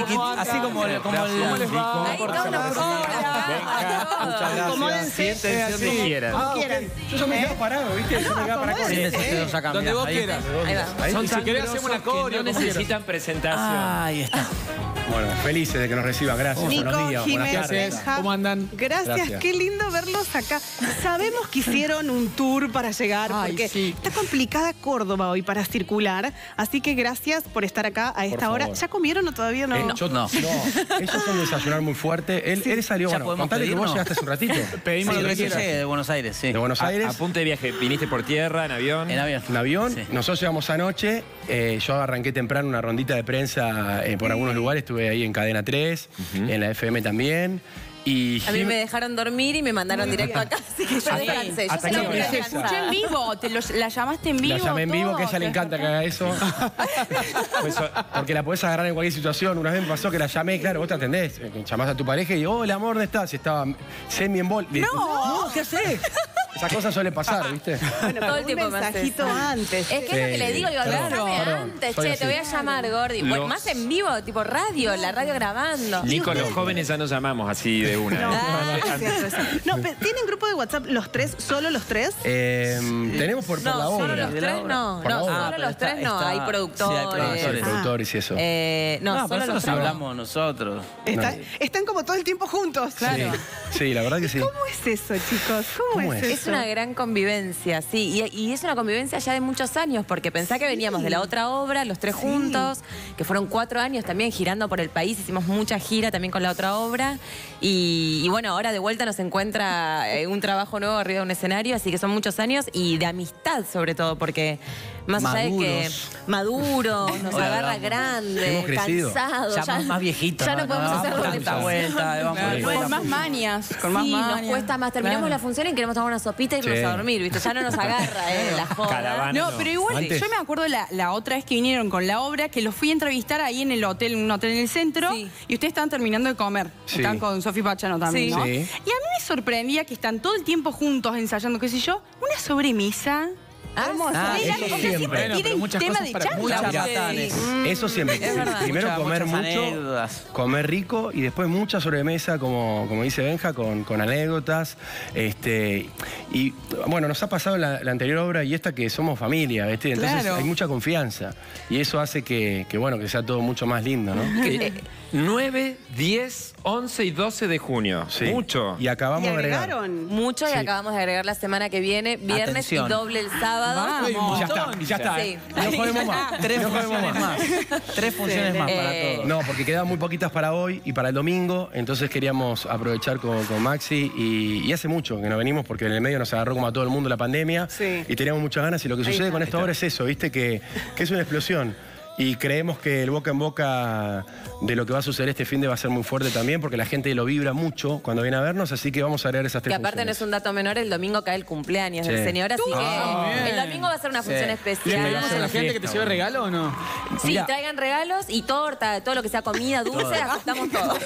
así como el... ¿Cómo les va? Ahí cada una Muchas gracias. Acomódense. Siéntense donde quieran. Yo ya me quedo parado, ¿viste? Yo me quedo parado. Donde vos quieras. Ahí va. Son si querés hacemos una coreo, no necesitan presentación. Ahí está. Bueno, felices de que nos reciban. Gracias. Nico, Buenos días. Buenas Jiménez, tardes. Benja. ¿Cómo andan? Gracias, qué lindo verlos acá. Sabemos que hicieron un tour para llegar, porque está complicada Córdoba hoy para circular, así que gracias por estar acá a esta hora. favor. ¿Ya comieron o todavía no? Yo no. Ellos son de desayunar muy fuerte. Él salió, ¿Ya bueno, podemos contale que pedir, vos no? llegaste hace un ratito. Pedimos lo que Yo quieras. llegué de Buenos Aires, sí. De Buenos Aires. Apunte de viaje. ¿Viniste por tierra, en avión? En avión. En avión. Sí. Nosotros llegamos anoche. Yo arranqué temprano una rondita de prensa por algunos lugares. Estuve ahí en Cadena 3, en la FM también. Y A mí me dejaron dormir y me mandaron directo acá, así que yo descansé. Yo hasta sé que que voy a escuché descansar. en vivo, la llamaste en vivo. la llamé en vivo, todo. que a ella le encanta que haga eso. Porque la podés agarrar en cualquier situación. Una vez me pasó que la llamé, claro, vos te atendés. Llamás a tu pareja y hola, amor, ¿dónde estás? Y estaba semi en bol. No, ¿qué haces? Esas cosas suelen pasar, ¿viste? Bueno, Todo el un tiempo me hace mensajito eso. antes. Es que es lo que le digo, avísame Perdón, antes, soy che, así. te voy a llamar, Gordi. Bueno, más en vivo, tipo radio, la radio grabando. Nico, los jóvenes ya nos llamamos así de una. No, Ah. no es cierto eso. No, pero ¿tienen grupo de WhatsApp los tres, solo los tres? Tenemos por la No, obra. solo los tres no. Por la No, obra. solo los tres no. Hay Sí, hay productores. productores. Productores y eso. No, No, solo pero los nosotros tres. hablamos nosotros. Están como todo el tiempo juntos. Claro. Sí, la verdad que sí. ¿Cómo es eso, chicos? ¿Cómo es eso? Es una gran convivencia, sí. Y es una convivencia ya de muchos años, porque pensá que veníamos de la otra obra, los tres juntos, que fueron 4 años también girando por el país, hicimos mucha gira también con la otra obra. Y bueno, ahora de vuelta nos encuentra un trabajo nuevo arriba de un escenario, así que son muchos años y de amistad sobre todo, porque más allá de que maduros, nos Hola, agarra vamos. grande, Hemos crecido. cansados. Ya más viejitos. Ya no podemos hacerlo de tanta paso. vuelta. Vamos Claro. de Con vuelta. más mañas, con más Sí, mañas. nos cuesta más. Terminamos Claro. la función y queremos tomar una sopita y irnos Sí. a dormir, ¿viste? Ya no nos agarra, la joda. Caravana. No, pero igual, Antes. yo me acuerdo la otra vez que vinieron con la obra, que los fui a entrevistar ahí en el hotel, en un hotel en el centro, Sí. y ustedes estaban terminando de comer. Sí. Estaban con Sofi Pachano también, Sí. ¿no? Sí. Y a mí me sorprendía que están todo el tiempo juntos ensayando, qué sé yo, una sobremesa. Hermosa. Era eso como que siempre. siempre Bueno, pero tienen muchas tema cosas de para charla. Muchas ustedes. gatanes. Eso siempre. Es verdad. Primero comer Muchas mucho, anécdotas. comer rico y después mucha sobremesa, como dice Benja, con anécdotas. Y bueno, nos ha pasado la anterior obra y esta que somos familia, ¿viste? Entonces Claro. hay mucha confianza. Y eso hace que bueno, que sea todo mucho más lindo, ¿no? 9, 10, 11 y 12 de junio. Sí. Mucho. Y acabamos ¿Y de agregar. agregaron? Mucho y acabamos de agregar la semana que viene, viernes Atención. y doble el sábado. Vamos. Y ya está, y ya está. Sí. No jodemos más. 3 No jodemos funciones más. 3 funciones más para todos. No, porque quedaban muy poquitas para hoy y para el domingo, entonces queríamos aprovechar con Maxi y hace mucho que no venimos porque en el medio nos agarró como a todo el mundo la pandemia Sí. y teníamos muchas ganas y lo que sucede con esta obra es eso, viste, que es una explosión. Y creemos que el boca en boca de lo que va a suceder este fin de va a ser muy fuerte también porque la gente lo vibra mucho cuando viene a vernos, así que vamos a agregar esas 3 Que aparte no funciones. es un dato menor, el domingo cae el cumpleaños del Sí. señor, así que bien. el domingo va a ser una función ¿Le especial. pedimos a la gente que te lleve regalo o no? Sí, Mirá. traigan regalos y torta, todo lo que sea comida, dulce, aceptamos todo.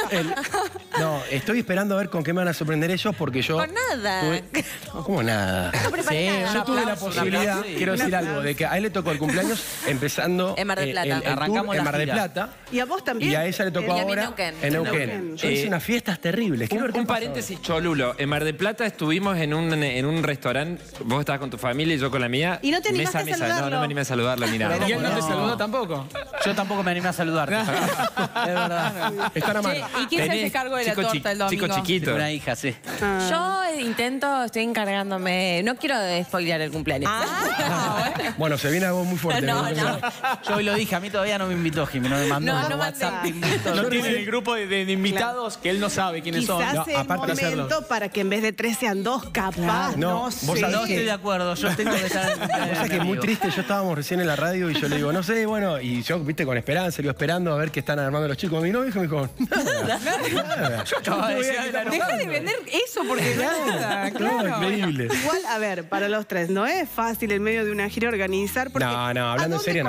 No, estoy esperando a ver con qué me van a sorprender ellos porque yo... Con nada. ¿Cómo nada? No preparé nada. Yo tuve la aplauso, posibilidad, un aplauso. quiero decir algo, de que a él le tocó el cumpleaños empezando En Mar del Plata. el tour Arrancamos en la Mar del gira. Plata. ¿Y a vos también? Y a ella le tocó Y a mí ahora Neuquén. en Neuquén. Neuquén. Yo hice unas fiestas terribles. Quiero ver qué Un pasa paréntesis cholulo. En Mar del Plata estuvimos en un restaurante. Vos estabas con tu familia y yo con la mía. ¿Y no te mesa animaste a a mesa. No, saludarlo? no me animé a saludarlo ni nada. ¿Y él no te saludó tampoco? Yo tampoco me animé a saludarte. Es verdad. ahora. Están a mano. ¿Y quién se hace cargo de la torta el domingo? Chico chiquito. Tengo una hija, sí. Yo estoy encargándome, no quiero spoilear el cumpleaños. Bueno, se viene algo muy fuerte. No, ¿no? no. Yo hoy lo dije, a mí todavía no me invitó Jimmy, no me mandó No, por no WhatsApp, mandé. te invito. No Yo tiene el grupo de invitados que él no sabe quiénes son. Quizás No, es aparte de momento para que en vez de 3 sean 2, capaz, No, no vos sé. sabés No estoy de acuerdo, yo tengo que estar en el cumpleaños O sea de que mi muy amigo. triste, yo estábamos recién en la radio y yo le digo, no sé, bueno, y yo, viste, con esperanza, iba esperando a ver qué están armando los chicos. Mi novio me dijo, nada. Acababa de decir que la Deja de vender eso porque nada, claro. Increíble. Igual, a ver, para los tres, no es fácil en medio de una gira organizar. Porque No, no, ¿a hablando en dónde serio, no. comprás?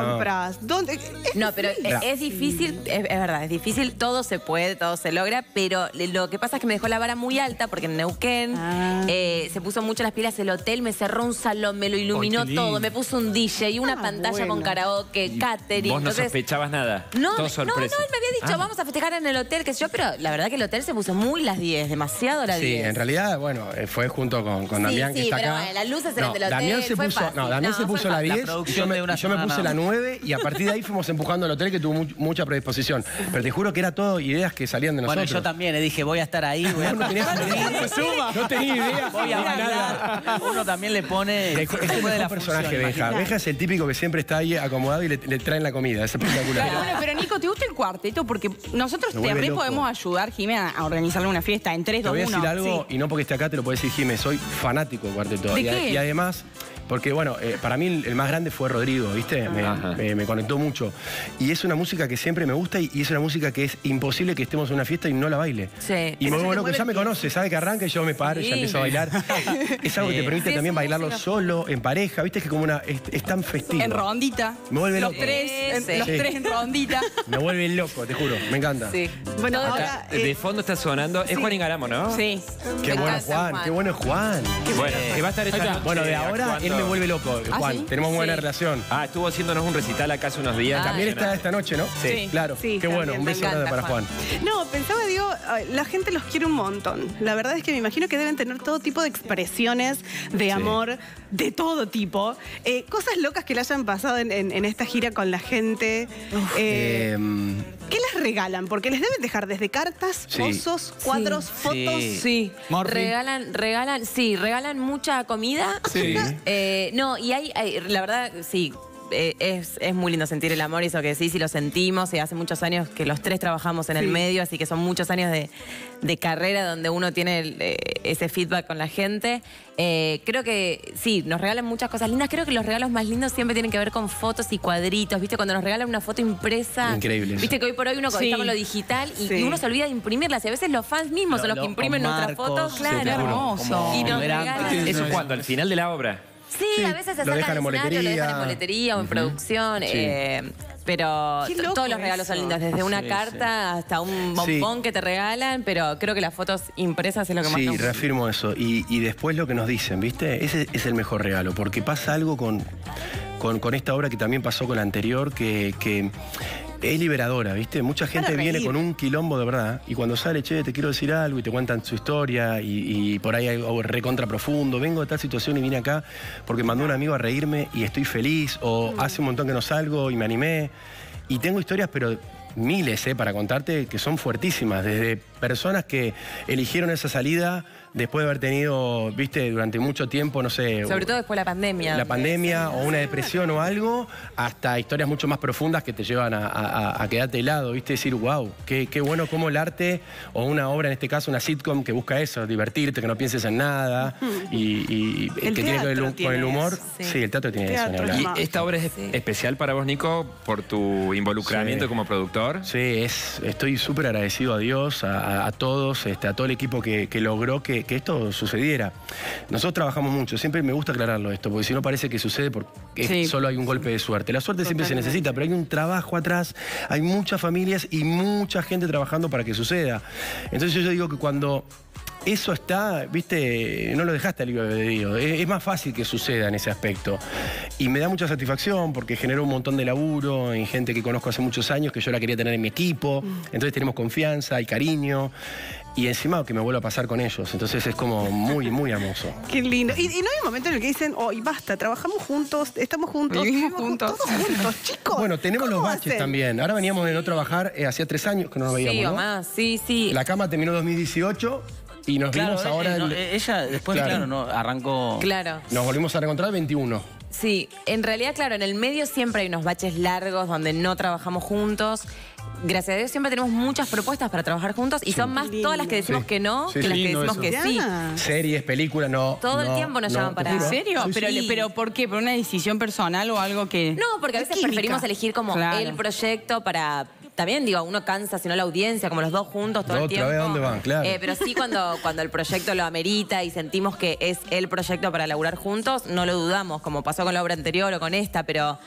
vas? ¿Dónde? No, pero es difícil, es verdad, es difícil, todo se puede, todo se logra, pero lo que pasa es que me dejó la vara muy alta porque en Neuquén se puso mucho las pilas, el hotel me cerró un salón, me lo iluminó todo, me puso un DJ, una pantalla con karaoke, catering. ¿Vos no sospechabas nada? No, Todo no, sorpresa. él me había dicho, vamos a festejar en el hotel, qué sé yo, pero la verdad que el hotel se puso muy las 10, demasiado las 10. Sí, en realidad, bueno, fue junto con Damián, que está pero acá. bueno, las luces eran del hotel, Damián se fue puso, fácil. Damián se No, puso fue la fácil. 10 La y producción de una yo me puse semana. la 9 y a partir de ahí fuimos empujando al hotel que tuvo mucha predisposición. Pero te juro que era todo ideas que salían de nosotros. Bueno, yo también le dije, voy a estar ahí. Voy a No tenías no tenía idea. Voy a bailar. Uno también le pone... Es el mejor personaje, Beja. Beja es el típico que siempre está ahí acomodado y le traen la comida. Es espectacular. Bueno, pero Nico, ¿te gusta el cuarteto? Porque nosotros Me vuelve te loco. podemos ayudar, Jimé, a organizarle una fiesta en 3, Te 2, voy a 1. decir algo, y no porque esté acá te lo puedo decir, Jimé, soy fanático del cuarteto. ¿De qué? Y además, porque bueno, para mí el más grande fue Rodrigo, ¿viste? Me conectó mucho. Y es una música que siempre me gusta y es una música que es imposible que estemos en una fiesta y no la baile. Sí. Y me vuelvo loco, ya me conoce, sabe que arranca y yo me paro y ya empiezo a bailar. Es algo que te permite Sí, también es bailarlo música. solo, en pareja, ¿viste? Es que como es tan festivo. En rondita. Me vuelve los loco. tres, Sí. los Sí. tres en rondita. Me vuelve loco, te juro, me encanta. Sí. Bueno, Todo- ahora... De fondo está sonando. Es Juan Ingaramo, ¿no? Sí. Qué Me bueno encanta Juan, Juan. qué bueno es Juan. Bueno, que va a estar esta noche Bueno, de ahora actuando. él me vuelve loco, Juan. ¿sí? Tenemos buena Sí. relación. Estuvo haciéndonos un recital acá hace unos días. También está esta noche, ¿no? Sí. Claro. Sí, Qué bueno, también, un me beso grande encanta, para Juan. No, pensaba, digo, la gente los quiere un montón. La verdad es que me imagino que deben tener todo tipo de expresiones de amor, de todo tipo. Cosas locas que le hayan pasado en esta gira con la gente. ¿Qué les regalan? Porque les deben dejar desde cartas, Sí. osos, cuadros, fotos. Sí, Morphy. regalan mucha comida. Sí. No, y la verdad, sí. Es muy lindo sentir el amor y eso que sí lo sentimos. Hace muchos años que los tres trabajamos en el medio, así que son muchos años de carrera donde uno tiene ese feedback con la gente. Creo que sí, nos regalan muchas cosas lindas. Creo que los regalos más lindos siempre tienen que ver con fotos y cuadritos. ¿Viste? Cuando nos regalan una foto impresa. Increíble eso. Viste que hoy por hoy uno está con lo digital y uno se olvida de imprimirlas. Y a veces los fans mismos son los que imprimen nuestras fotos. Claro. hermoso. Y nos Verán, regalan. ¿Eso es cuando? ¿Al final de la obra? Sí, a veces se lo sacan dejan en al escenario, lo boletería. dejan en boletería o en producción. Pero Qué loco todos los regalos son eso. lindos, desde una carta hasta un bombón que te regalan, pero creo que las fotos impresas es lo que más Sí, nos gusta. reafirmo eso. Y después lo que nos dicen, ¿viste? Ese es el mejor regalo, porque pasa algo con esta obra que también pasó con la anterior, que es liberadora, ¿viste? Mucha gente Para viene reír. con un quilombo de verdad y cuando sale, che, te quiero decir algo y te cuentan su historia y por ahí algo recontra profundo. Vengo de tal situación y vine acá porque mandó un amigo a reírme y estoy feliz o hace un montón que no salgo y me animé. Y tengo historias, pero miles, para contarte, que son fuertísimas. Desde personas que eligieron esa salida después de haber tenido, viste, durante mucho tiempo, no sé... Sobre todo después de la pandemia. La pandemia o una depresión o algo, hasta historias mucho más profundas que te llevan a quedarte helado, ¿viste? Decir, wow, qué bueno cómo el arte o una obra, en este caso una sitcom que busca eso, divertirte, que no pienses en nada y El que tiene que ver teatro con tiene el humor. eso. Sí, el teatro tiene eso, ni Teatro, hablar. ¿Y esta obra es especial para vos, Nico, por tu involucramiento Sí. como productor? Sí, estoy súper agradecido a Dios, a todos, a todo el equipo que logró que esto sucediera. Nosotros trabajamos mucho, siempre me gusta aclararlo esto, porque si no parece que sucede porque solo hay un golpe de suerte. La suerte siempre se necesita, pero hay un trabajo atrás, hay muchas familias y mucha gente trabajando para que suceda. Entonces yo digo que cuando eso está, viste, no lo dejaste al libre albedrío. Es más fácil que suceda en ese aspecto. Y me da mucha satisfacción porque generó un montón de laburo en gente que conozco hace muchos años que yo la quería tener en mi equipo. Entonces tenemos confianza y cariño. Y encima que me vuelva a pasar con ellos. Entonces es como muy, muy hermoso. Qué lindo. Y no hay un momento en el que dicen, hoy basta, trabajamos juntos, estamos juntos, Vivimos vivimos juntos. todos juntos, chicos. Bueno, tenemos los ¿cómo baches hacen? también. Ahora veníamos de no trabajar, hacía 3 años que no nos veíamos, Sí, o ¿no? más, sí. La cama terminó 2018 y nos Claro, vimos ahora... ella después, Claro. no, arrancó... Claro. Nos volvimos a reencontrar el 21. Sí, en realidad, claro, en el medio siempre hay unos baches largos donde no trabajamos juntos. Gracias a Dios siempre tenemos muchas propuestas para trabajar juntos y son más todas las que decimos Sí. que no Sí, que las que lindo decimos eso. que sí. Ya. Series, películas, no. Todo el tiempo nos llaman te para- juro. ¿En serio? Sí, sí. Pero ¿por qué? ¿Por una decisión personal o algo que...? No, porque a veces Química. preferimos elegir como Claro. el proyecto para... También, digo, uno cansa, si no la audiencia, como los dos juntos todo el Otra tiempo. vez, ¿a dónde van? Claro. Pero sí cuando el proyecto lo amerita y sentimos que es el proyecto para laburar juntos, no lo dudamos, como pasó con la obra anterior o con esta, pero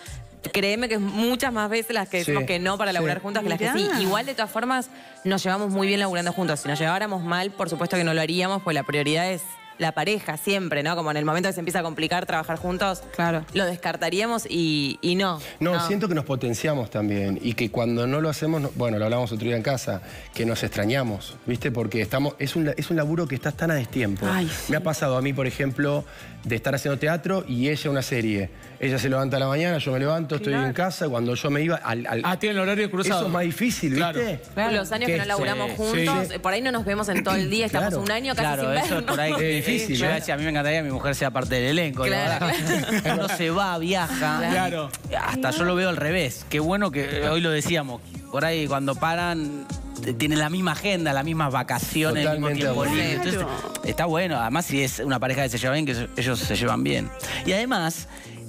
créeme que es muchas más veces las que decimos Sí. que no para laburar juntos que las que sí. Mirá. Igual, de todas formas, nos llevamos muy bien laburando juntos. Si nos lleváramos mal, por supuesto que no lo haríamos, pues la prioridad es la pareja siempre, ¿no? Como en el momento que se empieza a complicar trabajar juntos, Claro. lo descartaríamos y no. No, siento que nos potenciamos también y que cuando no lo hacemos, bueno, lo hablamos otro día en casa, que nos extrañamos, ¿viste? Porque es un laburo que estás tan a destiempo. Ay, sí. Me ha pasado a mí, por ejemplo, de estar haciendo teatro y ella una serie. Ella se levanta a la mañana, yo me levanto, estoy en casa, cuando yo me iba Ah, tiene el horario cruzado. Eso es más difícil, Claro. ¿viste? Los años que no laburamos Sí, juntos, sí. por ahí no nos vemos en todo el día, estamos Claro. un año casi Claro, sin eso es vernos. por ahí Es difícil, Yo ¿eh? decía, a mí me encantaría que mi mujer sea parte del elenco. la Claro. verdad. Uno se va, viaja. Claro. Hasta yo lo veo al revés. Qué bueno que hoy lo decíamos. Por ahí cuando paran tienen la misma agenda, las mismas vacaciones, el mismo Totalmente tiempo de acuerdo. libre. Entonces, está bueno. Además, si es una pareja que se lleva bien, que ellos se llevan bien. Y además,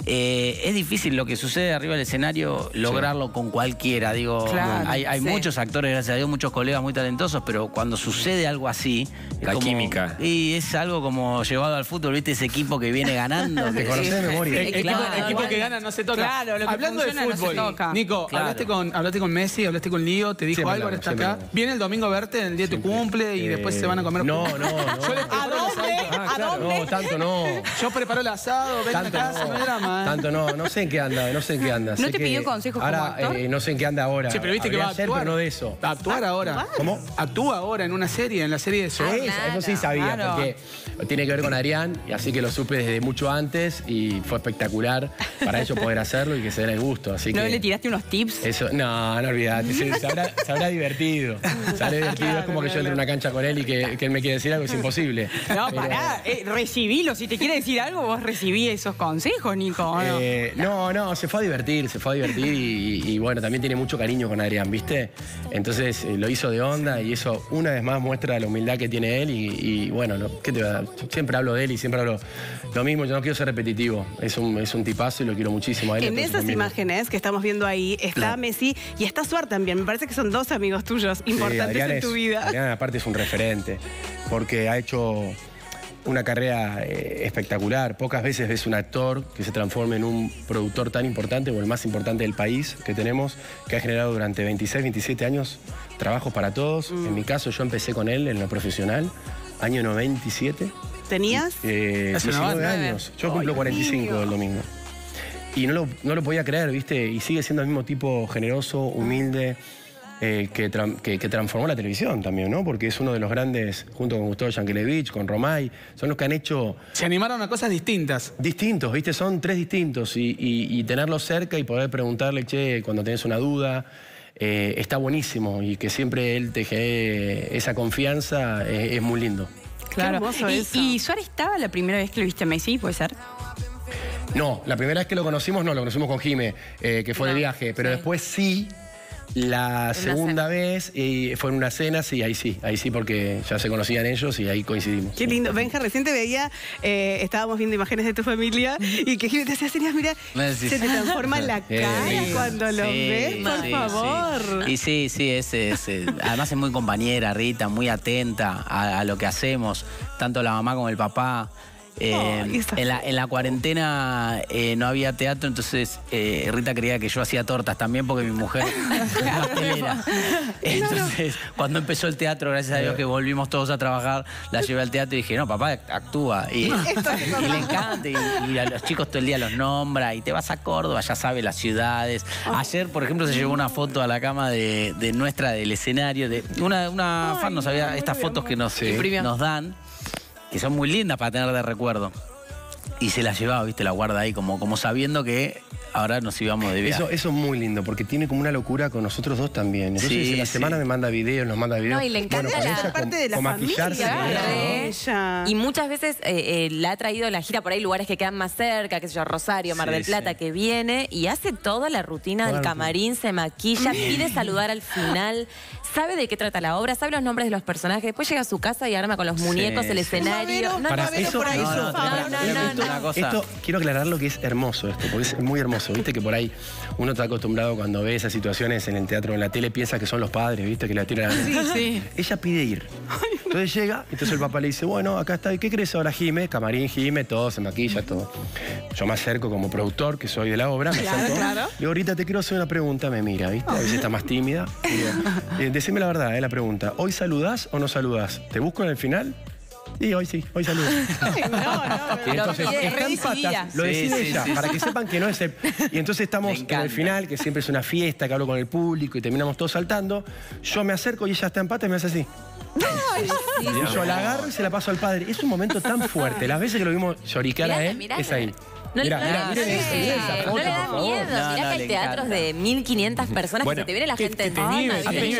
es difícil lo que sucede arriba del escenario lograrlo con cualquiera. Digo, Claro, hay sí. muchos actores, gracias a Dios, muchos colegas muy talentosos, pero cuando sucede algo así... es La como- química. Y es algo como llevado al fútbol, ¿viste? Ese equipo que viene ganando. Te que- conocés de memoria. El Claro, equipo que gana no se toca. Claro, lo que Hablando de funciona no se fútbol, toca. Nico, Claro. hablaste con Messi, hablaste con Lío, te dijo Siempre algo, ahora hablamos, está siempre acá. hablamos. Viene el domingo a verte en el día de tu cumple y después se van a comer. No. Yo les ¿A dónde? ¿A dónde? No, tanto no. Yo preparo el asado, ven a Tanto casa, no hay drama. ¿eh? Tanto no sé en qué anda, no sé en qué anda. ¿No Sé te que pidió consejos como ahora, actor? no sé en qué anda ahora. Che, pero viste que Habría va a ayer, actuar. pero no de eso. Va a actuar ahora. ¿Cómo? Actúa ahora en una serie, en la serie de Sí, Sol. eso sí sabía, claro. porque tiene que ver con Adrián, y así que lo supe desde mucho antes y fue espectacular para ellos poder hacerlo y que se den el gusto. Así ¿No que le tiraste unos tips? eso, no olvidate, se habrá divertido. Se habrá divertido, es como que yo entre a una cancha con él y que él me quiere decir algo, es imposible. No, Pero, pará, recibilo. Si te quiere decir algo, vos recibí esos consejos, Nico, ¿o no? no, se fue a divertir y bueno, también tiene mucho cariño con Adrián, ¿viste? Entonces lo hizo de onda y eso una vez más muestra la humildad que tiene él y bueno, ¿qué te va a dar? Yo siempre hablo de él y siempre hablo lo mismo, yo no quiero ser repetitivo, es un tipazo y lo quiero muchísimo a él. En entonces esas conmigo. imágenes que estamos viendo ahí está Claro. Messi y está Suar también. Me parece que son dos amigos tuyos importantes Adrián en tu vida. Adrián aparte es un referente, porque ha hecho una carrera espectacular. Pocas veces ves un actor que se transforme en un productor tan importante o el más importante del país que tenemos, que ha generado durante 26, 27 años trabajos para todos. En mi caso yo empecé con él en lo profesional, año 97. ¿Tenías? 19 años. Yo cumplo 45 el domingo. Y no lo podía creer, ¿viste? Y sigue siendo el mismo tipo generoso, humilde, que transformó la televisión también, ¿no? Porque es uno de los grandes, junto con Gustavo Yankelevich, con Romay, son los que han hecho Se animaron a cosas distintas. distintos, ¿viste? Son tres distintos. Y tenerlos cerca y poder preguntarle, che, cuando tenés una duda, está buenísimo. Y que siempre él te genere esa confianza, es muy lindo. Claro. hermoso eso. ¿Y Suárez estaba la primera vez que lo viste a Messi? ¿Puede ser? No, la primera vez que lo conocimos, lo conocimos con Jime, que fue de viaje, pero después sí, la segunda vez fue en una cena, sí, ahí sí, porque ya se conocían ellos y ahí coincidimos. Qué lindo. Benja, recién te veía, estábamos viendo imágenes de tu familia y que Jimmy te hacía señas, mira, Me decís. se te transforma la cara Sí. cuando lo ves, por favor. Y sí, además es muy compañera, Rita, muy atenta a lo que hacemos, tanto la mamá como el papá. esa En la cuarentena no había teatro, entonces Rita creía que yo hacía tortas también porque mi mujer es pastelera. Entonces, cuando empezó el teatro, gracias a Dios que volvimos todos a trabajar, la llevé al teatro y dije, no, papá actúa. Y le encanta, y a los chicos todo el día los nombra, y te vas a Córdoba, ya sabe las ciudades. Ayer, por ejemplo, se llevó una foto a la cama de nuestra del escenario, de una fan nos había, estas fotos que nos dan, que son muy lindas para tener de recuerdo. Y se la llevaba, viste, la guarda ahí como sabiendo que ahora nos íbamos de viaje. Eso es muy lindo, porque tiene como una locura con nosotros dos también. Entonces Sí, en la sí. semana me manda videos, nos manda videos. No, y le encanta con la ella, parte de la con familia, maquillarse. claro. con ella, ¿no? Ella. Y muchas veces la ha traído la gira por ahí lugares que quedan más cerca, qué sé yo, Rosario, Mar Sí, del Plata, sí. que viene y hace toda la rutina del camarín, se maquilla, pide saludar al final, sabe de qué trata la obra, sabe los nombres de los personajes, después llega a su casa y arma con los muñecos el escenario. Llavero, No, Para llavero eso, por ahí, no, sofá. no, No, no, una cosa. Esto, quiero aclarar lo que es hermoso esto, porque es muy hermoso. Viste que por ahí uno está acostumbrado cuando ve esas situaciones en el teatro o en la tele, piensa que son los padres, viste, que la tiran a la... Sí. Ella pide ir. Entonces llega, entonces el papá le dice, bueno, acá está, ¿qué crees ahora, Jime? Camarín, Jime, todo, se maquilla, todo. Yo me acerco como productor, que soy de la obra, me acerco. Le digo, ahorita te quiero hacer una pregunta, me mira, ¿viste? A veces está más tímida. Digo, decime la verdad, la pregunta. ¿Hoy saludás o no saludás? ¿Te busco en el final? Sí, hoy saludo. Y entonces, están patas, lo decide ella, para que sepan que no es el... Y entonces estamos en el final, que siempre es una fiesta, que hablo con el público y terminamos todos saltando. Yo me acerco y ella está en pata y me hace así. Y yo la agarro y se la paso al padre. Es un momento tan fuerte. Las veces que lo vimos lloricar a él, es ahí. Mirá, miren esa foto, no le da por favor. miedo. Mirá que hay teatros de 1.500 personas que se te viene la gente encima.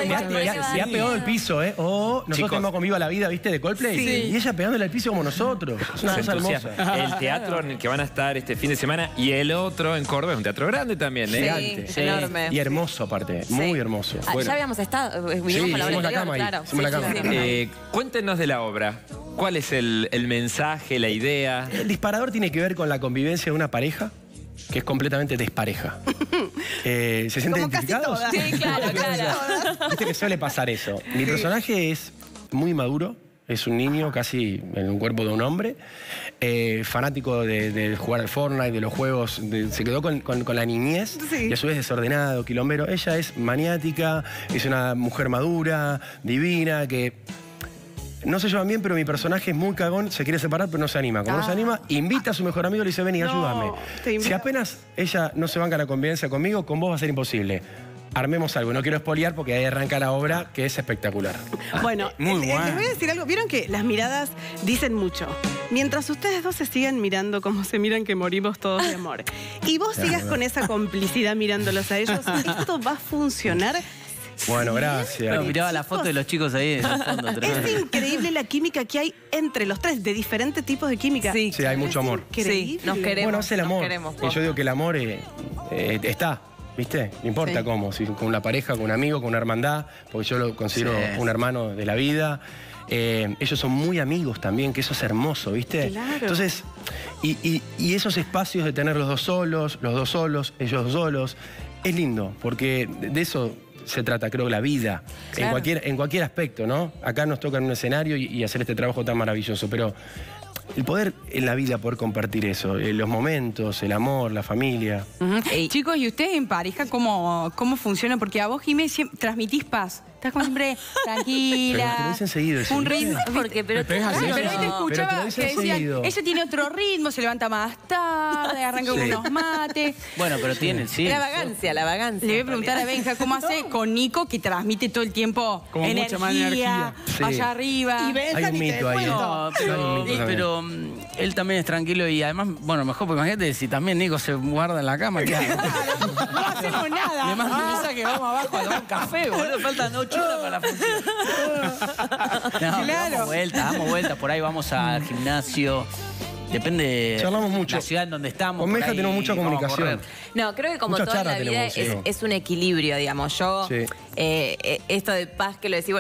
Se ha pegado el piso, ¿eh? Nosotros tenemos conmigo la vida, ¿viste? De Coldplay. Sí. Y ella pegándole al piso como nosotros. Es una cosa hermosa. El teatro en el que van a estar este fin de semana y el otro en Córdoba es un teatro grande también, ¿eh? Sí, enorme. Y hermoso aparte, muy hermoso. Ya habíamos estado, vinimos con la obra anterior, claro. Cuéntenos de la obra. ¿Cuál es el mensaje, la idea? El disparador tiene que ver con la convivencia de una pareja que es completamente despareja. ¿Se sienten identificados? Sí, claro. Viste que suele pasar eso. Mi personaje es muy maduro. Es un niño casi en un cuerpo de un hombre, fanático de jugar al Fortnite, de los juegos, se quedó con la niñez y a su vez desordenado, quilombero. Ella es maniática, es una mujer madura, divina, que no se llevan bien, pero mi personaje es muy cagón, se quiere separar pero no se anima. Como no se anima, invita a su mejor amigo y le dice, ven y ayúdame. Si apenas ella no se banca la convivencia conmigo, con vos va a ser imposible. Armemos algo, no quiero espolear porque ahí arranca la obra que es espectacular. Bueno, les voy a decir algo. Vieron que las miradas dicen mucho. Mientras ustedes dos se sigan mirando como se miran que morimos todos de amor, y vos sigas con esa complicidad mirándolos a ellos, esto va a funcionar. Bueno, gracias. Bueno, miraba la foto de los chicos ahí en el fondo. Es increíble la química que hay entre los tres, de diferentes tipos de química. Sí, hay mucho amor. Sí, nos queremos. Bueno, es el amor. Y yo digo que el amor está, ¿viste? No importa cómo, si con una pareja, con un amigo, con una hermandad, porque yo lo considero un hermano de la vida. Ellos son muy amigos también, que eso es hermoso, ¿viste? Claro. Entonces, y esos espacios de tener los dos solos, ellos dos solos, es lindo, porque de eso se trata, creo, la vida, claro. en cualquier aspecto, ¿no? Acá nos toca en un escenario y hacer este trabajo tan maravilloso, pero el poder en la vida, poder compartir eso, los momentos, el amor, la familia. Chicos, ¿y ustedes en pareja cómo funciona? Porque a vos, Jiménez, transmitís paz. Estás como siempre tranquila. Pero te lo dicen seguido. Un ritmo. Pero hoy te escuchaba que decían, ella tiene otro ritmo, se levanta más tarde, arranca con unos mates. Bueno, pero tienen, La vagancia. Le voy a preguntar a Benja cómo hace con Nico, que transmite todo el tiempo como mucha más energía. Allá arriba. Y Benja hay un mito ahí. No, pero él también es tranquilo y además, bueno, mejor, porque imagínate si también Nico se guarda en la cama. ¿Qué hago? No hacemos nada. Le mando un mensaje que vamos abajo a tomar un café, boludo. Faltan 8 horas para la función. No, Claro. Damos vueltas, por ahí vamos al gimnasio. Depende de la ciudad en donde estamos. Con Benja tenemos mucha comunicación. No, creo que como Mucha toda la charla vida tenemos, es un equilibrio, digamos. Yo, esto de paz que lo decimos,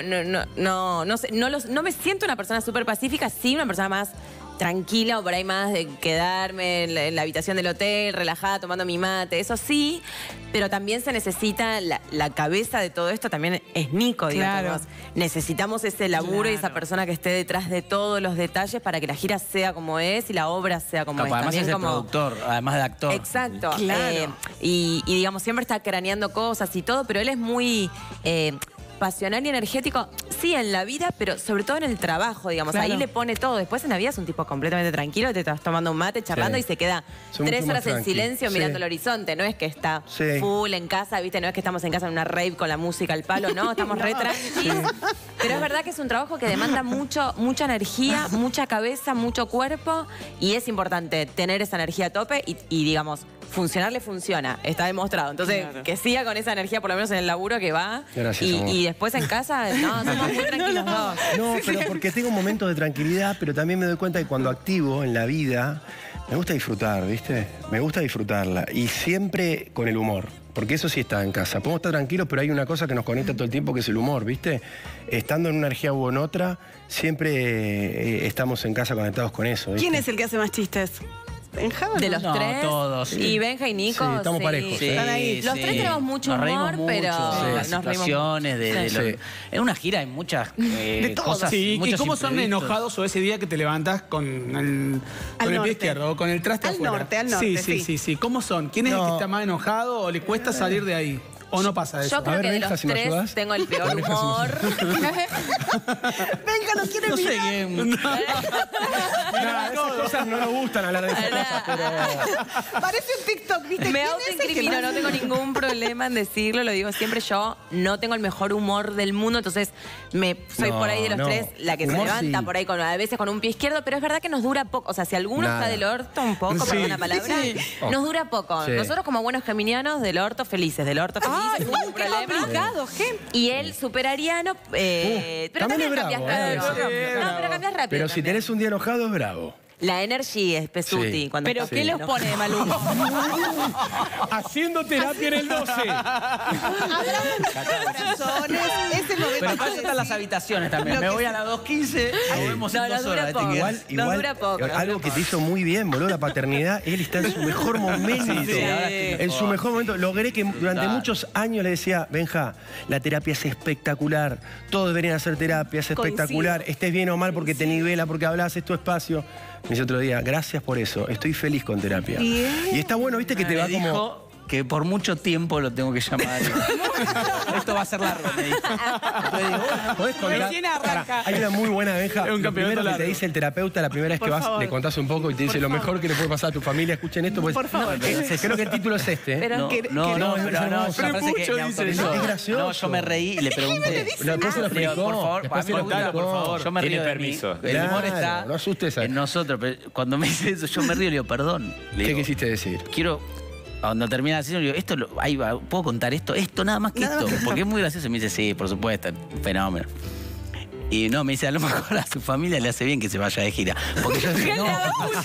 no me siento una persona súper pacífica, sí una persona más tranquila o por ahí más de quedarme en la habitación del hotel, relajada, tomando mi mate, eso sí, pero también se necesita, la cabeza de todo esto también es Nico, digamos. Claro. Necesitamos ese laburo y esa persona que esté detrás de todos los detalles para que la gira sea como es y la obra sea como es. Además también es el como productor, además de actor. Exacto. Claro. Y digamos, siempre está craneando cosas y todo, pero él es muy pasional y energético, sí, en la vida, pero sobre todo en el trabajo, digamos. Claro. Ahí le pone todo. Después en la vida es un tipo completamente tranquilo, te estás tomando un mate, charlando y se queda Son 3 mucho más horas en tranqui. silencio mirando el horizonte. No es que está full en casa, ¿viste? No es que estamos en casa en una rave con la música al palo, no, estamos re tranquilos. Pero es verdad que es un trabajo que demanda mucha energía, mucha cabeza, mucho cuerpo y es importante tener esa energía a tope y digamos, funcionar le funciona, está demostrado. Entonces, que siga con esa energía, por lo menos en el laburo que va. Gracias, y después en casa, no, somos muy tranquilos todos. No, pero porque tengo momentos de tranquilidad, pero también me doy cuenta que cuando activo en la vida, me gusta disfrutar, ¿viste? Me gusta disfrutarla. Y siempre con el humor. Porque eso sí está en casa. Podemos estar tranquilos, pero hay una cosa que nos conecta todo el tiempo, que es el humor, ¿viste? Estando en una energía u en otra, siempre estamos en casa conectados con eso, ¿viste? ¿Quién es el que hace más chistes? Benja? De los No, tres. todos, sí. Y Benja y Nico. Sí, estamos parejos, Sí, Están ahí. Los tres tenemos mucho Nos reímos humor, mucho, pero de las nos reímos situaciones, de mucho. lo- Sí. En una gira hay muchas cosas. Sí, ¿y muchos cómo son imprevistos. enojados o ese día que te levantás con el norte. pie izquierdo o con el traste Al afuera? norte, al norte, Sí. ¿Cómo son? ¿Quién es el No. que está más enojado o le cuesta salir de ahí? ¿O no pasa eso? Yo creo A ver, que de Benja, los si me tres ayudas. tengo el peor humor. Benja no quiere No sé mirar. qué. Nah, esas cosas no nos gustan hablar de esas cosas, pero... Parece un TikTok, ¿viste? Me ¿Quién es el que autoincrimino, no tengo ningún problema en decirlo, lo digo siempre. Yo no tengo el mejor humor del mundo, entonces soy No, por ahí de los no. tres la que se Humor levanta sí. por ahí a veces con un pie izquierdo, pero es verdad que nos dura poco. O sea, si alguno Nada. está del orto un poco, Sí. perdón la palabra, nos dura poco. Sí. Nosotros como buenos geminianos del orto felices, ningún qué problema. complicado, Y él super ariano, pero también también es cambias bravo, rápido. sí, No, pero cambias rápido. Pero si también. tenés un día enojado, es bravo. La energy es Pesuti. Sí. Cuando Pero está ¿qué los enojado. pone de mal humor? Haciendo terapia en el 12. corazones? Ese momento. Pero para eso están las habitaciones también. Me voy a las 2:15, volvemos en No, 2 nos dura horas. poco. Igual, dura poco. algo que te hizo muy bien, boludo, la paternidad. Él está en su mejor momento. Sí, ahora estoy En su mejor momento. Logré que durante Total. muchos años le decía, Benja, la terapia es espectacular. Todos deberían hacer terapia, es espectacular. Estés bien o mal porque te nivela, porque hablas, es tu espacio. Me dice otro día, gracias por eso, estoy feliz con terapia. Bien. Y está bueno, viste, que te Me va como... dijo que por mucho tiempo lo tengo que llamar. Esto va a ser largo, me dijo. Entonces digo, ¿Podés contar? Recién arranca. Pará, hay una muy buena, Benja. Es un Lo campeonato primero que te largo. dice el terapeuta la primera vez que Por vas, favor. le contás un poco y te dice lo mejor que le puede pasar a tu familia. Escuchen esto, pues. Por favor. Creo que el título es este. ¿eh? Pero No, que- no, que- no, es pero no, hermoso. es una frase que Pero me mucho autorizó. dice. Es gracioso. No, yo me reí y le pregunté. Después se lo explicó. Por favor, Después a se mí lo me gusta, explicó. por favor. Yo me Tiene río de permiso. mí. El humor Claro, está no asustes a- en nosotros. Pero cuando me dice eso, yo me río y le digo, perdón. Le ¿Qué digo, quisiste decir? Quiero... Cuando termina la sesión, le digo, ahí va, ¿puedo contar esto? Esto, nada más que esto. Porque es muy gracioso. Y me dice, sí, por supuesto, fenómeno. Y no, me dice, a lo mejor a su familia le hace bien que se vaya de gira. Porque yo digo, no.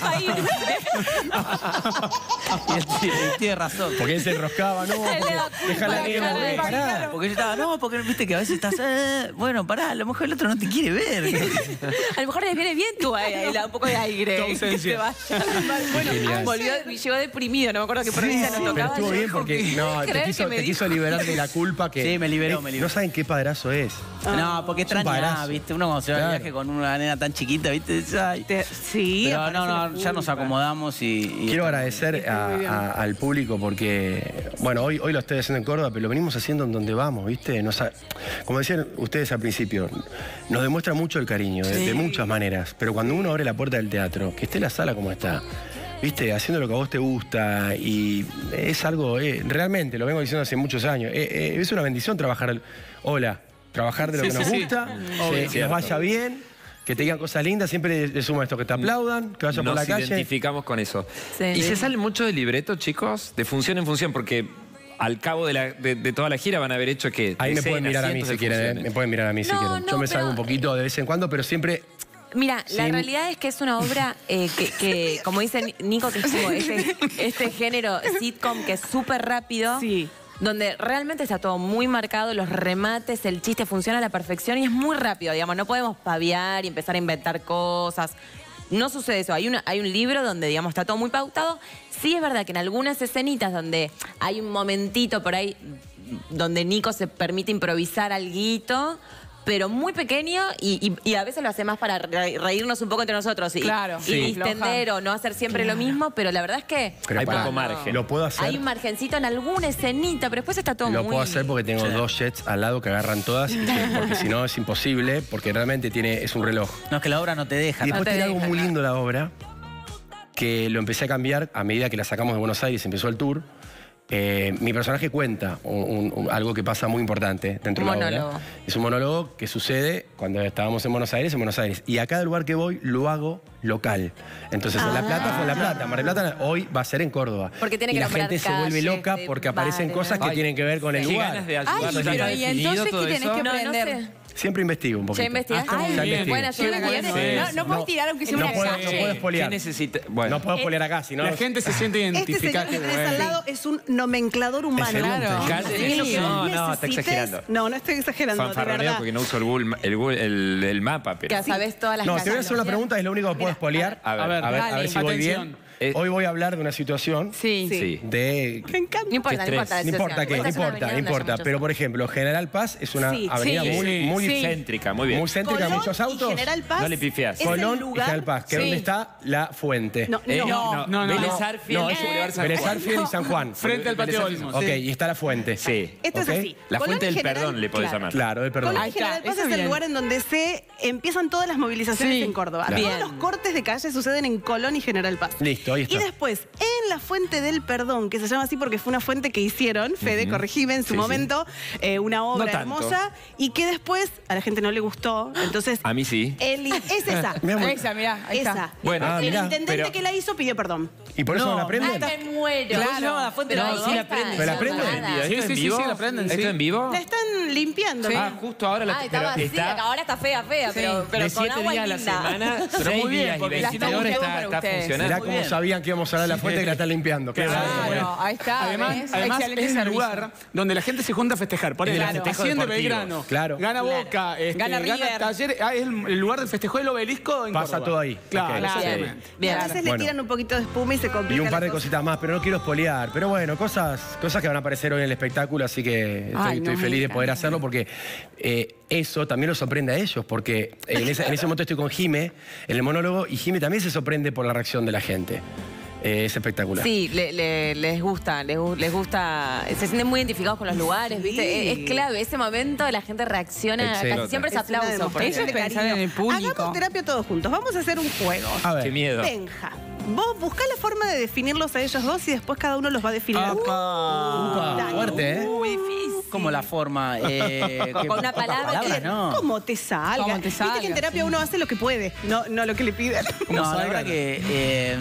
Y él tiene razón. Porque él se enroscaba, ¿no? Déjala que pará. Porque yo estaba, no, porque viste que a veces estás, bueno, pará, a lo mejor el otro no te quiere ver. A lo mejor les viene bien tu ahí, un poco de aire. Tu que ausencia. te vaya. Bueno, llegó deprimido, no me acuerdo qué provincia nos Pero tocaba. estuvo bien Dijo porque que- no, creer que me te quiso liberar de la culpa que... Sí, me liberó, me liberó. No saben qué padrazo es. No, porque Es un extraña, padrazo. viste, uno cuando se va de Claro. viaje con una nena tan chiquita, viste, dice, ay. Sí, Pero aparece no, la ya nos culpa. acomodamos y Quiero estamos agradecer al público porque, bueno, hoy lo estoy haciendo en Córdoba, pero lo venimos haciendo en donde vamos, ¿viste? Como decían ustedes al principio, nos demuestra mucho el cariño, de muchas maneras, pero cuando uno abre la puerta del teatro, que esté la sala como está, ¿viste? Haciendo lo que a vos te gusta y es algo, realmente, lo vengo diciendo hace muchos años, es una bendición trabajar trabajar de lo que nos gusta, que nos vaya bien. Que te digan cosas lindas, siempre le suma esto, que te aplaudan, que vayas por la Nos calle. identificamos con eso. Sí. ¿Y se sale mucho de libreto, chicos? De función en función, porque al cabo de toda la gira van a haber hecho que... Ahí me pueden decenas, mirar a mí cientos si de quieren, funciones. me pueden mirar a mí si No, quieren. Yo no, me salgo pero- un poquito de vez en cuando, pero siempre... Mira, la Sí. realidad es que es una obra que, como dice Nico, que es como este género sitcom que es súper rápido. Sí. Donde realmente está todo muy marcado, los remates, el chiste funciona a la perfección y es muy rápido, digamos, no podemos paviar y empezar a inventar cosas. No sucede eso, hay un libro donde, digamos, está todo muy pautado. Sí es verdad que en algunas escenitas donde hay un momentito por ahí donde Nico se permite improvisar alguito, pero muy pequeño y a veces lo hace más para reírnos un poco entre nosotros y, Claro, y sí. distender o no hacer siempre lo mismo, pero la verdad es que Pero Hay pará, poco margen. Lo puedo hacer. hay un margencito en alguna escenita, pero después está todo Lo muy... puedo hacer porque tengo dos jets al lado que agarran todas, porque si no es imposible, porque realmente es un reloj. No, es que la obra no te deja. Y No después te tiene algo deja, muy claro. lindo la obra, que lo empecé a cambiar a medida que la sacamos de Buenos Aires, empezó el tour. Mi personaje cuenta algo que pasa muy importante dentro de la Monólogo. obra. Es un monólogo que sucede cuando estábamos en Buenos Aires. Y a cada lugar que voy lo hago local. Entonces en La Plata fue en La Plata, Mar del Plata hoy va a ser en Córdoba. Porque tiene y que la nombrar gente se vuelve calles, loca de porque aparecen bares. cosas que Ay, tienen que ver con el Qué lugar. ganas de Ay, ayudar. pero ¿Ya ¿y está entonces definido qué todo tenés eso? que No, no aprender? sé. Siempre investigo un poquito. ¿Ya investigaste? Ay, Ya bien. investigué. Bueno, yo Qué bueno. investigué. No puedes tirar aunque sea No una puedo, calle. no puedo ¿Qué espolear. necesita? Bueno, No puedo espolear acá, si no... La gente se siente Este identificada. señor que qué tenés bueno. al lado es un nomenclador humano. Claro. Cállate. Lo que No, vos no, está necesites- exagerando. No, no estoy exagerando, de fanfarroneo verdad. porque no uso el mapa, pero... Que sabes todas las No, casas. te voy a hacer una pregunta, es lo único que puedo espolear. A ver, A ver, a ver si voy atención. bien. Hoy voy a hablar de una situación Sí. de... Me encanta. No importa, no importa la No importa qué, situación. no Esta es una importa, avenida no donde importa. haya Pero, muchos por ejemplo, General Paz es una Sí, avenida muy Céntrica, muy bien. muy céntrica, Colón muchos y autos. General Paz No le pifiás. es Colón el y lugar... General Paz, que es donde está la fuente. No, no. Vélez Arfield, No, es Boulevard San Vélez Juan. Arfield y San Juan. Frente al patio Vélez Olmos. Ok, y está la fuente. Sí. Esto Ok. es así. La Colón fuente y del General- perdón le podés claro. llamar. Claro, el perdón. Colón y Ahí está, General Paz eso es el bien. lugar en donde se empiezan todas las movilizaciones Sí. en Córdoba. Claro. Todos los cortes de calle suceden en Colón y General Paz. Listo, ahí está. Y después, en la Fuente del Perdón, que se llama así porque fue una fuente que hicieron, Fede, corregime, en su Sí, momento, una obra No tanto. hermosa, y que después a la gente no le gustó. Entonces, A mí sí. es esa. Esa, mirá, ahí Esa. está. Bueno, el mirá, intendente pero- que la hizo pidió perdón. ¿Y por eso no la prenden? Ay, me muero. Claro. La fuente de No, Perdón sí la está prenden. ¿Pero la prenden? cerrada. ¿Esto Sí, en sí, vivo? sí, la prenden, ¿Esto sí. en vivo? La están limpiando. Ah, justo ahora la Ah, está vacía, que ahora está fea, pero de con 7 agua días a la linda. semana, Pero 6 muy bien, días y porque 24 la horas están está buscando para ustedes. funcionando. Mirá Muy cómo bien. sabían que íbamos a hablar de la fuente que la están limpiando. Qué bárbaro. Claro, ahí está. Además, ¿ves? además Excelente es el servicio. lugar donde la gente se junta a festejar. Por Es el ejemplo, festejo 100 de deportivo. Belgrano. Claro. Gana Boca, Gana River. Talleres. Es el lugar del festejo del obelisco en Pasa Córdoba. todo ahí. Claro, Ok. exactamente. Y Bien. a veces le Bueno. tiran un poquito de espuma y se complica. Y un par de la cosa. cositas más, pero no quiero spoilear. Pero bueno, cosas que van a aparecer hoy en el espectáculo, así que estoy feliz de poder hacerlo porque eso también los sorprende a ellos, porque en ese momento estoy con Jime en el monólogo y Jime también se sorprende por la reacción de la gente. Es espectacular. Sí, les gusta, se sienten muy identificados con los lugares, ¿viste? Es clave, ese momento la gente reacciona, Excelente. casi siempre es Es una aplauso. demostración Eso es de pensar cariño. en el público. Hagamos terapia todos juntos. Vamos a hacer un juego. A ver. Qué miedo. Benja, vos buscá la forma de definirlos a ellos dos y después cada uno los va a definir. Upa, Dale. fuerte, ¿eh? Muy difícil. Como la forma. Con una palabra palabras, que- no. Como te salga. Como te Viste que en salga, terapia sí. uno hace lo que puede, no lo que le piden. No, la verdad que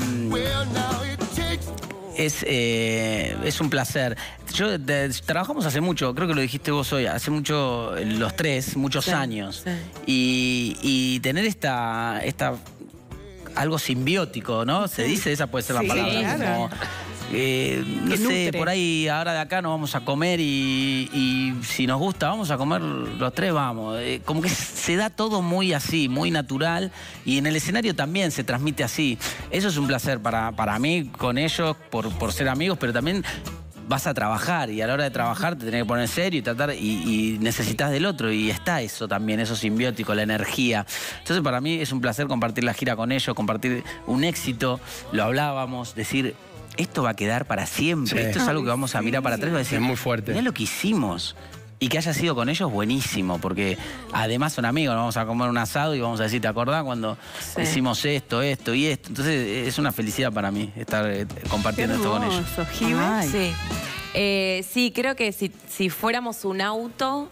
es un placer. Trabajamos hace mucho, creo que lo dijiste vos hoy, hace mucho, los tres, muchos años. Y tener esta algo simbiótico, ¿no? Se dice, esa puede ser la Sí, palabra. claro. Como, no Que sé, nutre. por ahí ahora de acá nos vamos a comer y si nos gusta vamos a comer los tres, vamos. Como que se da todo muy así, muy natural y en el escenario también se transmite así. Eso es un placer para mí con ellos, por ser amigos, pero también vas a trabajar y a la hora de trabajar te tenés que poner serio y tratar y necesitas del otro y está eso también, eso simbiótico, la energía. Entonces para mí es un placer compartir la gira con ellos, compartir un éxito, lo hablábamos, decir, esto va a quedar para siempre, Sí. esto es algo que vamos a mirar para atrás y va a decir, Es muy fuerte. mirá lo que hicimos. Y que haya sido con ellos, buenísimo, porque además son amigos, nos vamos a comer un asado y vamos a decir, ¿te acordás cuando hicimos esto y esto? Entonces es una felicidad para mí estar compartiendo esto con ellos. Hermoso, Jime. Ay. Sí. Sí, creo que si fuéramos un auto,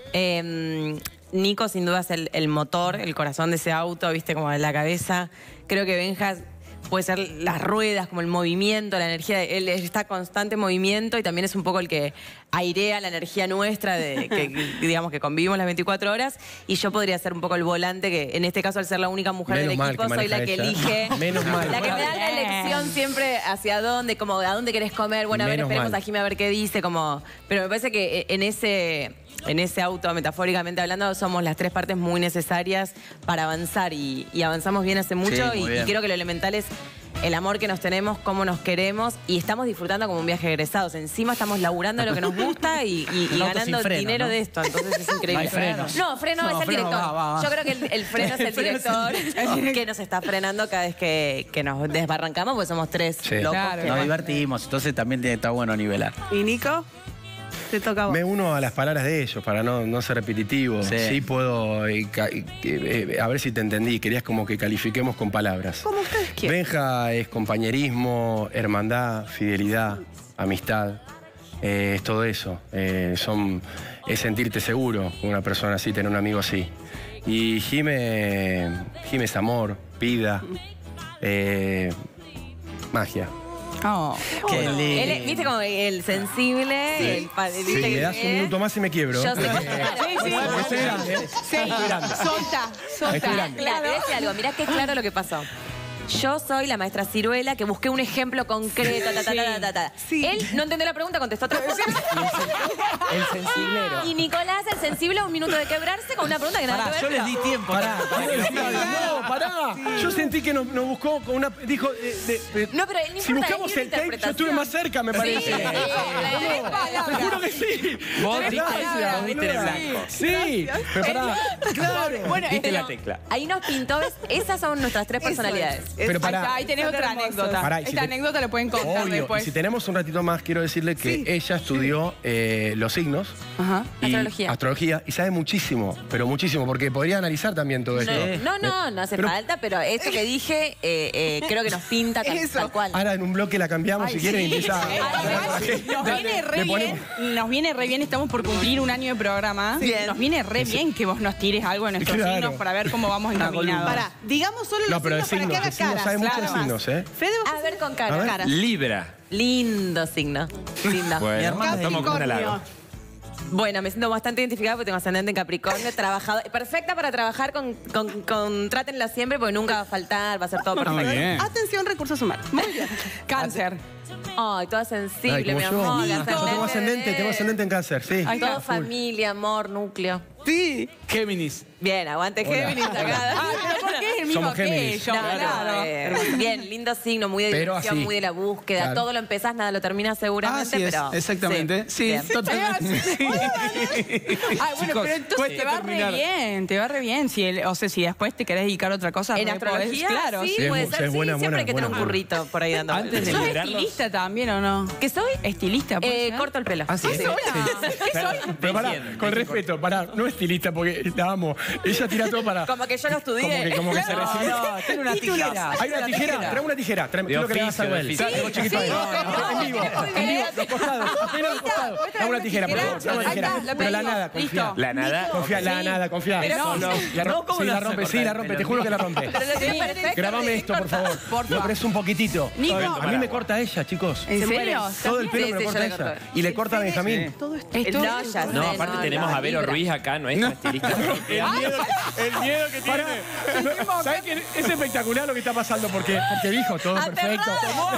Nico sin duda es el motor, el corazón de ese auto, viste, como en la cabeza. Creo que Benja puede ser las ruedas, como el movimiento, la energía. Él está en constante movimiento y también es un poco el que airea la energía nuestra, digamos que convivimos las 24 horas. Y yo podría ser un poco el volante, que en este caso, al ser la única mujer Menos del mal equipo, que soy la maneja que ella. elige. Menos mal. La que me da la elección siempre hacia dónde, como a dónde querés comer. Bueno, a ver, Menos esperemos mal. a Jimmy a ver qué dice, como. Pero me parece que en ese auto, metafóricamente hablando, somos las tres partes muy necesarias para avanzar y avanzamos bien hace mucho Sí, muy y bien. creo que lo elemental es el amor que nos tenemos, cómo nos queremos y estamos disfrutando como un viaje de egresados. Encima estamos laburando lo que nos gusta y Un auto ganando sin freno, dinero ¿no? de esto. Entonces es increíble. No hay frenos. No, freno No, es el freno, director. va. Yo creo que el freno es el director que nos está frenando cada vez que nos desbarrancamos porque somos tres Sí. locos. Claro. que- Nos divertimos, entonces también está bueno nivelar. ¿Y Nico? Te toca a vos. Me uno a las palabras de ellos para no ser repetitivo. Sí. Sí puedo, a ver si te entendí, querías como que califiquemos con palabras. Como ustedes quieran. Benja es compañerismo, hermandad, fidelidad, amistad, es todo eso. Es sentirte seguro con una persona así, tener un amigo así. Y Jime es amor, vida, magia. Oh. Qué Él, lindo. viste como el sensible, el Si ¿viste me que- das un minuto más y me quiebro. Yo sé que Estoy grande, ¿eh? Sí, solta. Estoy grande. Claro, te voy a decir algo, mirá qué claro lo que pasó. yo soy la maestra Ciruela, que busqué un ejemplo concreto, Sí. Él no entendió la pregunta, contestó otra cosa. El sensiblero. Y Nicolás, el sensible, a un minuto de quebrarse con una pregunta que nada Pará, que ver. yo les di tiempo. Pará, no, pará. Yo sentí que nos buscó con una... Dijo, No, pero no si importa, buscamos es el tape, yo estuve más cerca, me parece. Sí, Te juro que sí. Vos Tenés diste gracia, en el boluda. blanco. Sí, pero pará. Claro. Bueno, Diste la tecla. Ahí nos pintó, ¿ves? Esas son nuestras tres personalidades. Pero pará. Ahí tenés otra anécdota. Pará, y si Esta te- anécdota la pueden contar Obvio, después. y si tenemos un ratito más, quiero decirle que ella estudió los signos. Ajá. Astrología. Astrología, y sabe muchísimo, pero muchísimo, porque podría analizar también todo esto. No hace falta, pero esto que dije creo que nos pinta tal cual. Ahora en un bloque la cambiamos si quieren y empieza Nos viene re bien, estamos por cumplir un año de programa. Bien. Nos viene re bien que vos nos tires algo de nuestros Claro. signos para ver cómo vamos encaminados. Pará, digamos solo No, los pero de signos para que signos, haga de signos caras. sabe mucho de claro. signos, ¿eh? Fede, vos A ver con A cara. ver. caras. Libra. Lindo signo. Lindo. Bueno, hermana es de estamos con un Capricornio. halago. Bueno, me siento bastante identificada porque tengo ascendente en Capricornio, trabajado, perfecta para trabajar contrátenla siempre porque nunca va a faltar, va a ser todo perfecto. Muy bien. Atención, recursos humanos. Muy bien. Cáncer. Ay, toda Ay, sensible, como mi yo. amor. Yo tengo ascendente en cáncer, sí. Ahí Todo está. familia, amor, núcleo. Sí. Géminis. Bien, aguante Géminis acá. Ah, pero ¿por qué es el mismo Somos que Géminis. yo? No, Claro. bien, lindo signo, muy de Pero dirección, así. muy de la búsqueda. Claro. Todo lo empezás, nada lo terminás seguramente, Así es, pero. exactamente. Sí, bien. totalmente. Sí. Ay, bueno, Chicos, pero entonces cuesta te va terminar. re bien, te va re bien. O sea, si después te querés dedicar a otra cosa, En re astrología, podés, claro. sí, Sí, puede es ser. Sí, buena, siempre hay que tener un buena. currito por ahí dando. Antes de ¿Sos liberarlos. estilista también o no? ¿Qué soy? ¿Estilista? ¿puede ser? Corto el pelo. Ah, sí. Pero pará, con respeto, pará, no estilista porque la amo. Ella tira todo para... Como que yo lo estudié. Como que se recibe. tiene una tijera. Hay una tijera, trae una tijera. Quiero que le hagas algo a él. oficio. Tengo chiquito ahí. En vivo, los costados, apenas los costados. Dame una tijera, por favor, dame una tijera. Ahí está, lo Pero la pedimos. nada, confía. Listo. La nada. Confía, la nada, confía. Pero No, no. ¿cómo sí, lo la hace rompe, cortar sí, la el rompe, pelo? te juro que la rompe. Pero lo tiene perfecto. Grabame esto, por favor. No, pero es un poquitito. Nico. A mí me corta ella, chicos. ¿En serio? Todo el pelo Sí, me lo sí, corta yo le ella. corto. Y le corta a Benjamín. Todo esto. Esto- No, ya No, sé, aparte tenemos a Vero Libra. Ruiz acá, nuestra estilista. El miedo que tiene. ¿Sabes qué? Es espectacular lo que está pasando porque dijo todo perfecto.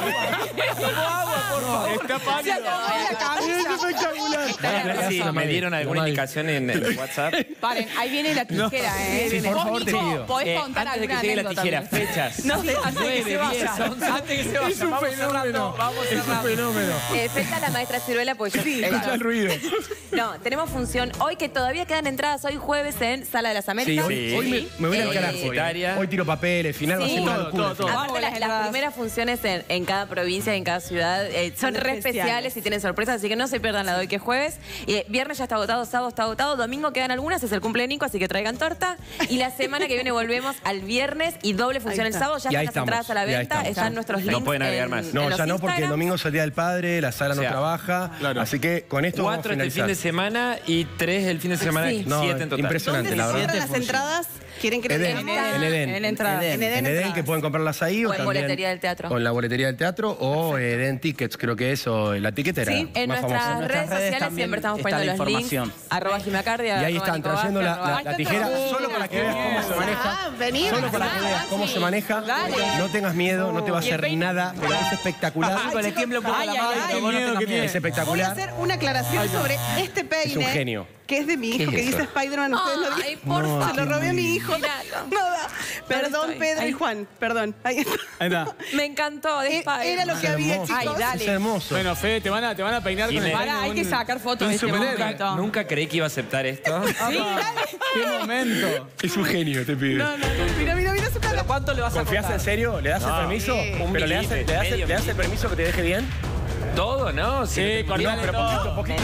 Está pálido. Es espectacular. Sí, me dieron alguna indicación en el WhatsApp. Paren, ahí viene la tijera, ¿eh? Sí, por Vos, favor, te Nico, pido. podés contar Antes de que alguna llegue la anécdota tijera, también. fechas. No, antes de que se vaya. Antes que se vaya. Es un fenómeno. Es un fenómeno. Fecha la maestra Ciruela, pues yo. Escucha el ruido. No, tenemos función hoy que todavía quedan entradas hoy jueves en Sala de las Sí, Américas. hoy me voy al carajo. Universitaria. Hoy tiro papeles, final va a ser una locura. todo. Vamos, Aparte, las las entradas. primeras funciones en cada provincia y en cada ciudad son re especiales y tienen sorpresas, así que no se pierdan la de hoy que es jueves. Viernes ya está agotado, sábado está agotado, domingo quedan algunas, es el cumple de Nico, así que traigan torta. Y la semana que viene volvemos al viernes y doble función Ahí el está. sábado, ya Y ahí están las entradas a la estamos, y ahí venta, estamos. están nuestros links. No pueden agregar en- más. en No, los ya no, porque el Instagram. domingo es el Día del Padre, la sala O sea, no trabaja. claro. Así que con esto vamos a 4 este fin finalizar. de semana y 3 el fin de semana. Sí. 7 en total. Impresionante, ¿Dónde la se verdad. compran las entradas? ¿Quieren que Edén, les en Edén. En la entrada. En Edén En Edén, entradas. que pueden comprarlas ahí o O en también... boletería del teatro. O en la boletería del teatro o Edén Tickets, creo que es, o la tiquetera Sí, en más nuestras famosa. redes redes sociales también siempre estamos está poniendo la los links. información. @gimacardia. Y ahí están trayendo la tijera solo para que veas cómo se maneja. Ah, vení. Solo para que veas cómo se maneja. No tengas miedo, no te va a hacer nada, pero es espectacular. Nico, le tiembla un poco Ay, la ay, mano. ay, pero vos no miedo tengas que miedo. Es Voy a espectacular. hacer una aclaración sobre este peine. Es un genio. Que es de mi hijo, ¿Qué que es dice eso? Spider-Man. Ustedes no Ay, dicen. por favor. Se lo robé a mi hijo. Míralo. Nada. Perdón, estoy. Pedro y Ahí. Juan. Perdón. Ahí está. Ahí está. Me encantó, de Spider. Era lo que Es había, hermoso. chicos. Ay, dale. Es hermoso. Bueno, Fede, te van a peinar con Y el me- Pará, hay que sacar fotos de este superhéroe. momento. Nunca creí que iba a aceptar esto. ¡Qué momento! Es un genio, te pido. Mira su cara. ¿Pero cuánto le vas a ¿Confías costar? en serio? ¿Le das el permiso? un ¿Pero le das milímetro, medio le das el permiso que te deje bien? Todo, ¿no? Sí, con cortale pero todo. poquito.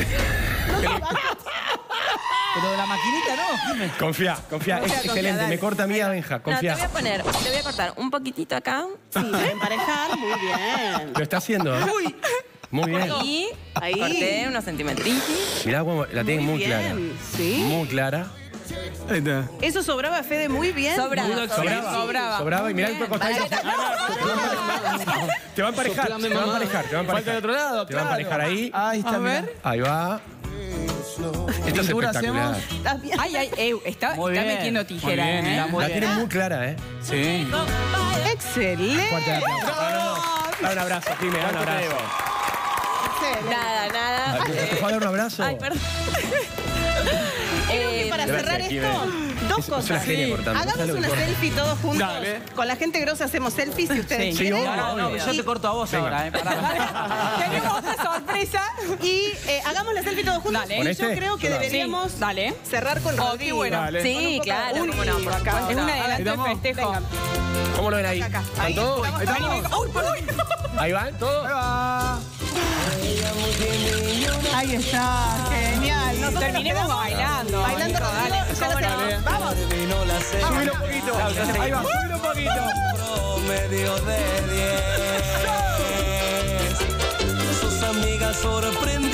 Pero de la maquinita no. Confía. Es excelente. Me corta a mí a Benja. No, te Confía. voy a poner, te voy a cortar un poquitito acá. Sí, emparejar. Muy bien. Lo está haciendo, ¿eh? Muy bien. Y Ahí. corté unos centímetritos. Mirá cómo la tienen muy clara. bien, sí. Muy clara. Ahí está. Eso sobraba, Fede, muy bien. Sobraba. Sobraba. Y mirá el costadito. Te va a emparejar. Te va a emparejar. Falta del otro lado, Te va a emparejar ahí. Ahí está, A ver. Ahí va. Esto es Pintura espectacular. hacemos. Ay, está Muy bien, metiendo tijera, muy bien, ¿eh? muy La bien. tienen muy clara, ¿eh? Sí. Excelente. Fuerte el aplauso. Da un abrazo, Jimé, da un abrazo. Excelente. Nada. ¿Te puedo dar un abrazo? Ay, perdón. Creo que para Gracias, cerrar Jimé. esto, dos Es una cosas. genia cortando. Hagamos ¿Sabes lo que una corta? selfie todos juntos. Dale. Con la gente grosa hacemos selfies si ustedes Sí. quieren. Sí, obvio. No, yo te corto a vos ahora, pará. Tenemos otra sorpresa. Y hagamos la selfie todos juntos. Dale. Y ¿Con yo este? creo que Yo la- deberíamos Sí, dale. cerrar con Oh, qué Rodrigo. bueno. Dale. Sí, claro. Un cómo no, por acá. Es un adelanto de Estamos. festejo. Venga. ¿Cómo lo ven ahí? Acá. ¿Están Ahí. todos? Vamos, Ahí estamos. Uy, perdón. ¿Ahí van todos? Ahí está, genial. Nosotros Terminemos nos quedamos bailando. Bailando, Nico, Rodrigo. dale. Ya lo hacemos. Vamos. Subilo un poquito. Ahí va, subilo un poquito. Promedio de 10. Sus amigas sorprenden.